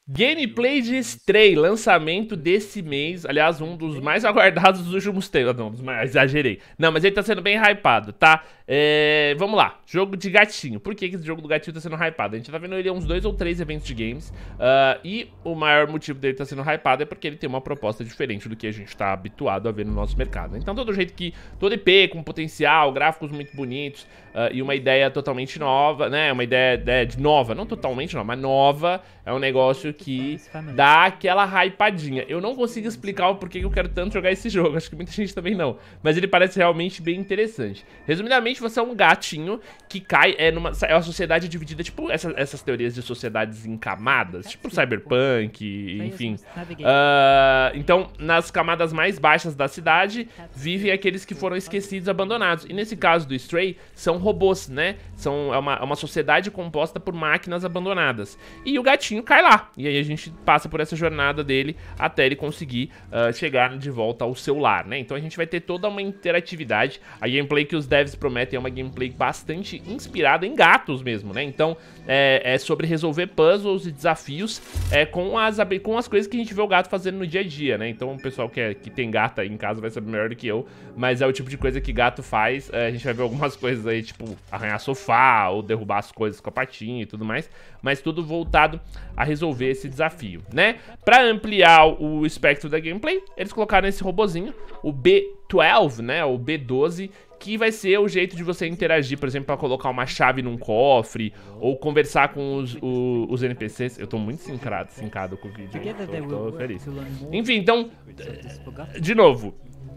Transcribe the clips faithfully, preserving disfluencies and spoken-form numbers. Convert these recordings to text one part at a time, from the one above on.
Gameplay de Stray, lançamento desse mês. Aliás, um dos mais aguardados dos últimos tempos. Não, dos mais, exagerei. Não, mas ele tá sendo bem hypado, tá? É, vamos lá, jogo de gatinho. Por que que esse jogo do gatinho tá sendo hypado? A gente tá vendo ele em uns dois ou três eventos de games. uh, E o maior motivo dele tá sendo hypado é porque ele tem uma proposta diferente do que a gente tá habituado a ver no nosso mercado. Então todo jeito que, todo I P com potencial, gráficos muito bonitos, uh, e uma ideia totalmente nova, né? Uma ideia, ideia de nova, não totalmente nova, mas nova. É um negócio que dá aquela hypadinha. Eu não consigo explicar o porquê que eu quero tanto jogar esse jogo. Acho que muita gente também não. Mas ele parece realmente bem interessante. Resumidamente, você é um gatinho que cai é numa é uma sociedade dividida, tipo essa, essas teorias de sociedades em camadas, tipo cyberpunk, enfim. Uh, então, nas camadas mais baixas da cidade, vivem aqueles que foram esquecidos, abandonados. E nesse caso do Stray, são robôs, né? São, é uma, é uma sociedade composta por máquinas abandonadas. E o gatinho cai lá. E aí a gente passa por essa jornada dele até ele conseguir uh, chegar de volta ao seu lar, né? Então a gente vai ter toda uma interatividade. A gameplay que os devs prometem é uma gameplay bastante inspirada em gatos mesmo, né? Então é, é sobre resolver puzzles e desafios é, com, as, com as coisas que a gente vê o gato fazendo no dia a dia, né? Então o pessoal que, é, que tem gato aí em casa vai saber melhor do que eu, mas é o tipo de coisa que gato faz. É, a gente vai ver algumas coisas aí, tipo arranhar sofá ou derrubar as coisas com a patinha e tudo mais, mas tudo voltado a resolver esse desafio, né? Pra ampliar o espectro da gameplay, eles colocaram esse robozinho, o B doze, né? O B doze, que vai ser o jeito de você interagir, por exemplo, para colocar uma chave num cofre ou conversar com os, os, os N P Cs. Eu tô muito sincado, sincado com o vídeo, tô, tô feliz. Enfim, então, de novo,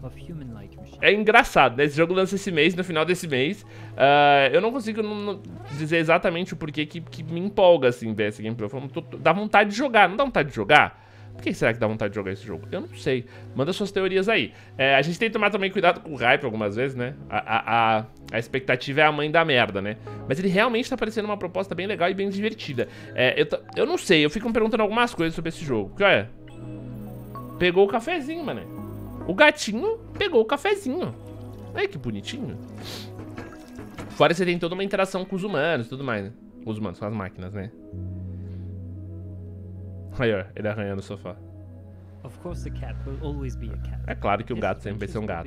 é engraçado, né? Esse jogo lança esse mês, no final desse mês. Uh, eu não consigo não, não dizer exatamente o porquê que, que me empolga, assim, ver esse gameplay. Eu falo, dá vontade de jogar, não dá vontade de jogar? Por que será que dá vontade de jogar esse jogo? Eu não sei. Manda suas teorias aí. É, a gente tem que tomar também cuidado com o hype algumas vezes, né? A, a, a, a expectativa é a mãe da merda, né? Mas ele realmente tá parecendo uma proposta bem legal e bem divertida. É, eu, eu não sei, eu fico me perguntando algumas coisas sobre esse jogo. Que é? Pegou o cafezinho, mano. O gatinho pegou o cafezinho. Olha que bonitinho. Fora você tem toda uma interação com os humanos e tudo mais, né? Os humanos, com as máquinas, né? Aí, ó, ele arranhando o sofá. É claro que o gato sempre vai ser um gato.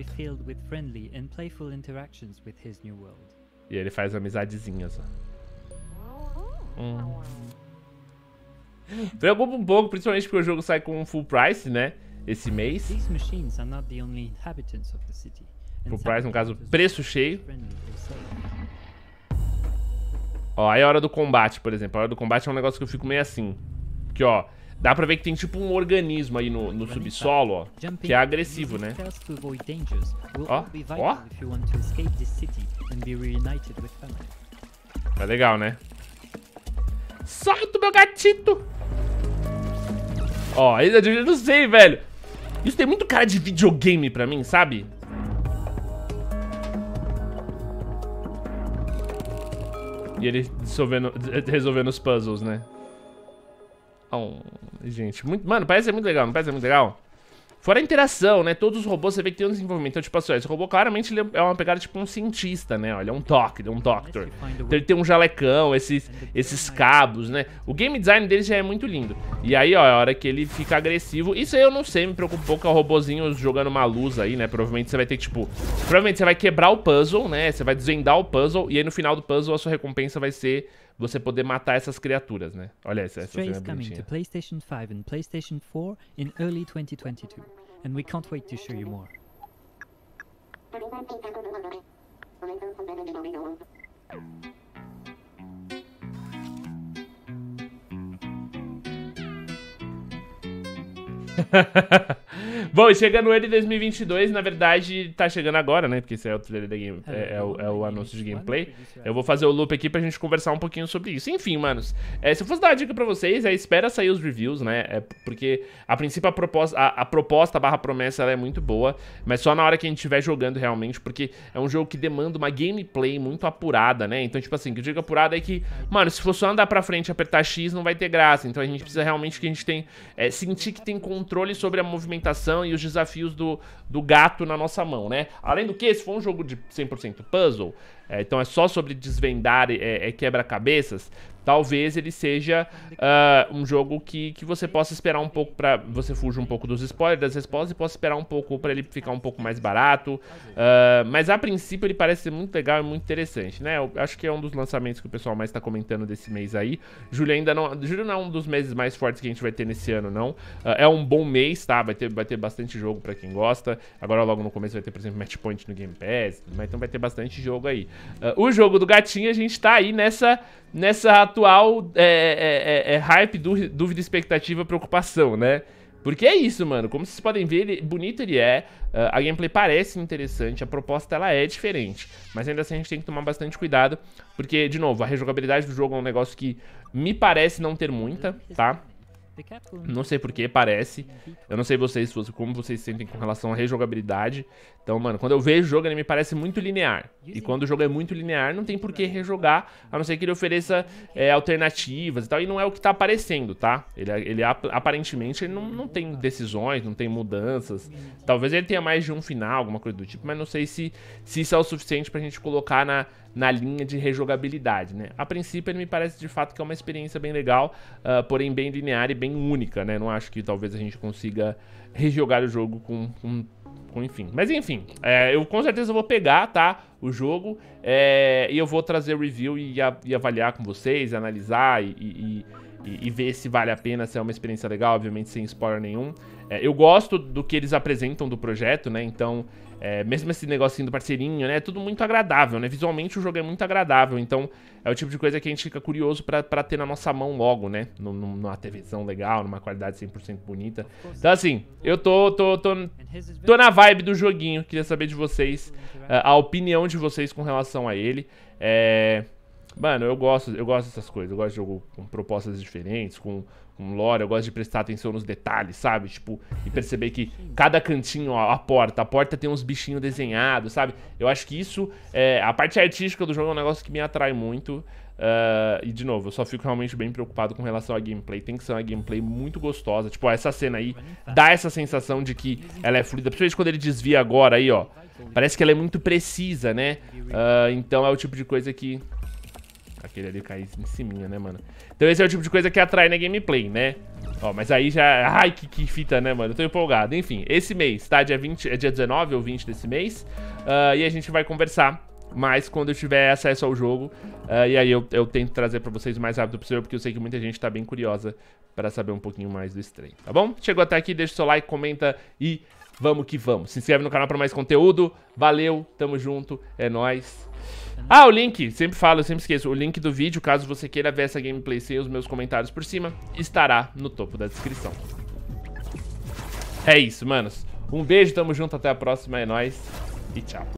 E ele faz amizadezinhas, ó. Hum. Preocupa um pouco, principalmente porque o jogo sai com um full price, né? Esse mês. Full price, no caso, preço cheio. Ó, aí a hora do combate, por exemplo. A hora do combate é um negócio que eu fico meio assim. Que, ó, dá pra ver que tem tipo um organismo aí no, no subsolo, ó, que é agressivo, né? Ó, ó. É legal, né? Solta o meu gatito! Ó, eu não sei, velho. Isso tem muito cara de videogame pra mim, sabe? E ele resolvendo, resolvendo os puzzles, né? Oh, gente, muito, mano, parece ser muito legal, não parece ser muito legal? Fora a interação, né? Todos os robôs você vê que tem um desenvolvimento. Então, tipo assim, ó, esse robô claramente ele é uma pegada tipo um cientista, né? Ó, ele é um doctor, um doctor. Então ele tem um jalecão, esses, esses cabos, né? O game design dele já é muito lindo. E aí, ó, a hora que ele fica agressivo. Isso aí eu não sei, me preocupa um pouco, é o robozinho jogando uma luz aí, né? Provavelmente você vai ter que, tipo... Provavelmente você vai quebrar o puzzle, né? Você vai desvendar o puzzle. E aí no final do puzzle a sua recompensa vai ser você poder matar essas criaturas, né? Olha essa, essa cena bonitinha. PlayStation five and PlayStation four in early twenty twenty-two. And we can't wait to show you more. Bom, chegando ele em dois mil e vinte e dois, na verdade tá chegando agora, né? Porque esse é o trailer da game, é, é, o, é o anúncio de gameplay. Eu vou fazer o loop aqui pra gente conversar um pouquinho sobre isso. Enfim, manos, é, se eu fosse dar uma dica pra vocês, é espera sair os reviews, né? É, porque a princípio a proposta, a, a proposta barra promessa ela é muito boa, mas só na hora que a gente estiver jogando realmente, porque é um jogo que demanda uma gameplay muito apurada, né? Então, tipo assim, que eu digo apurada é que, mano, se for só andar pra frente e apertar X, não vai ter graça. Então a gente precisa realmente que a gente tem, é, sentir que tem controle sobre a movimentação e os desafios do, do gato na nossa mão, né? Além do que, se for um jogo de cem por cento puzzle, é, então é só sobre desvendar é, é quebra-cabeças, talvez ele seja uh, um jogo que, que você possa esperar um pouco pra... Você fuja um pouco dos spoilers, das respostas, e possa esperar um pouco pra ele ficar um pouco mais barato. Uh, mas a princípio ele parece ser muito legal e muito interessante, né? Eu acho que é um dos lançamentos que o pessoal mais tá comentando desse mês aí. Julho ainda não... Julho não é um dos meses mais fortes que a gente vai ter nesse ano, não. Uh, é um bom mês, tá? Vai ter, vai ter bastante jogo pra quem gosta. Agora logo no começo vai ter, por exemplo, Match Point no Game Pass. Então vai ter bastante jogo aí. Uh, o jogo do gatinho, a gente tá aí nessa... Nessa atual é, é, é, é hype, dúvida, expectativa, preocupação, né? Porque é isso, mano. Como vocês podem ver, ele, bonito ele é. Uh, a gameplay parece interessante. A proposta, ela é diferente. Mas ainda assim, a gente tem que tomar bastante cuidado. Porque, de novo, a rejogabilidade do jogo é um negócio que me parece não ter muita, tá? Não sei porquê, parece. Eu não sei vocês, como vocês se sentem com relação à rejogabilidade. Então, mano, quando eu vejo o jogo, ele me parece muito linear. E quando o jogo é muito linear, não tem por que rejogar, a não ser que ele ofereça é, alternativas e tal. E não é o que tá aparecendo, tá? Ele, ele aparentemente, ele não, não tem decisões, não tem mudanças. Talvez ele tenha mais de um final, alguma coisa do tipo. Mas não sei se, se isso é o suficiente pra gente colocar na... na linha de rejogabilidade, né? A princípio, ele me parece de fato que é uma experiência bem legal, uh, porém bem linear e bem única, né? Não acho que talvez a gente consiga rejogar o jogo com... com, com enfim. Mas enfim, é, eu com certeza vou pegar, tá? O jogo, é, e eu vou trazer review e, a, e avaliar com vocês, analisar e... e, e, e ver se vale a pena, se é uma experiência legal, obviamente sem spoiler nenhum. É, eu gosto do que eles apresentam do projeto, né? Então... É, mesmo esse negocinho do parceirinho, né? É tudo muito agradável, né? Visualmente o jogo é muito agradável. Então é o tipo de coisa que a gente fica curioso pra, pra ter na nossa mão logo, né? No, no, numa TVzão legal, numa qualidade cem por cento bonita. Então assim, eu tô, tô, tô, tô na vibe do joguinho. Queria saber de vocês, a, a opinião de vocês com relação a ele. É... Mano, eu gosto, eu gosto dessas coisas. Eu gosto de jogo com propostas diferentes, com... com lore, eu gosto de prestar atenção nos detalhes, sabe? Tipo, e perceber que cada cantinho, ó, a porta, a porta tem uns bichinhos desenhados, sabe? Eu acho que isso, é, a parte artística do jogo é um negócio que me atrai muito. Uh, e, de novo, eu só fico realmente bem preocupado com relação à gameplay. Tem que ser uma gameplay muito gostosa. Tipo, ó, essa cena aí dá essa sensação de que ela é fluida. Principalmente quando ele desvia agora aí, ó. Parece que ela é muito precisa, né? Uh, então é o tipo de coisa que... Aquele ali cair em cima, né, mano? Então esse é o tipo de coisa que atrai na gameplay, né? Ó, mas aí já... Ai, que, que fita, né, mano? Eu tô empolgado. Enfim, esse mês, tá? Dia, vinte, é dia dezenove ou vinte desse mês. Uh, e a gente vai conversar mais quando eu tiver acesso ao jogo. Uh, e aí eu, eu tento trazer pra vocês o mais rápido possível, porque eu sei que muita gente tá bem curiosa pra saber um pouquinho mais do Stray, tá bom? Chegou até aqui, deixa o seu like, comenta e vamos que vamos. Se inscreve no canal pra mais conteúdo. Valeu, tamo junto, é nóis. Ah, o link, sempre falo, eu sempre esqueço, o link do vídeo, caso você queira ver essa gameplay sem os meus comentários por cima, estará no topo da descrição. É isso, manos. Um beijo, tamo junto, até a próxima, é nóis e tchau.